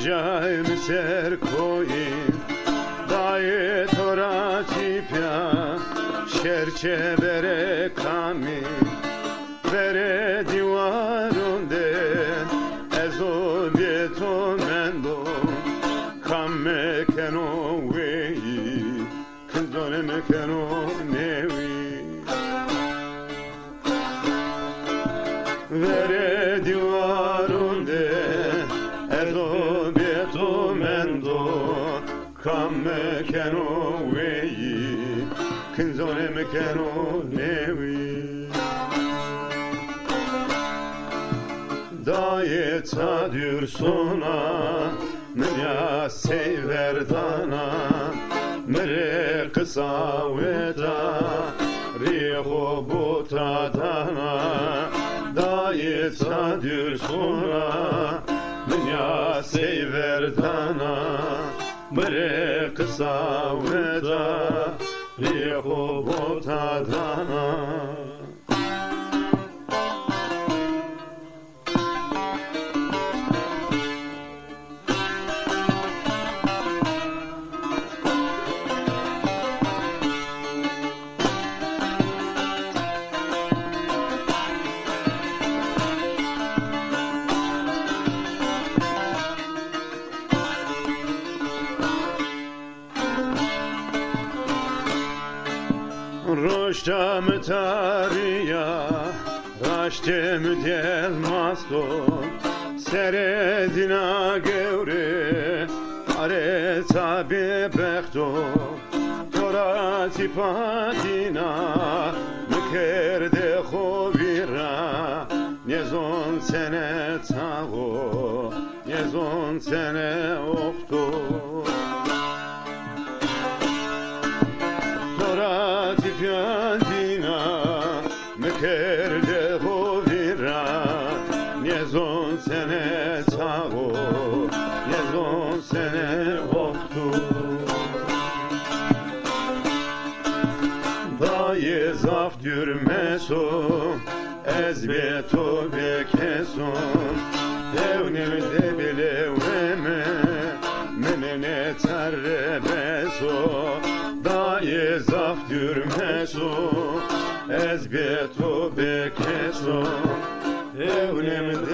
Mrżaj ser koin, daje tora cipia, şerçe bere kami, bere divarunde, ezo bieto mendo, kamme keno weyi, kındone me keno nevi. Vere divarunde, ezo bieto mendo, kamme keno weyi, kındone me keno nevi. Daye tadür sona, mya severdana, mere kısa veda, riho butadana. Daye tadür sona, mya severdana, mere kısa veda, riho butadana. Roştam tariya, raştem delmaston, seredina gevre, are tabi bekto, tora tipatina, mekerde hovira, nezon sene tago, nezon sene okto. Fiandina mekerde hovira, nezon sene tago, nezon sene oktu. Daye zaftür meso, ezbeto bekeson, evnemde bileveme, menene tarrebeso. Daye zaftür meso, ezbeto bekeso, evnemde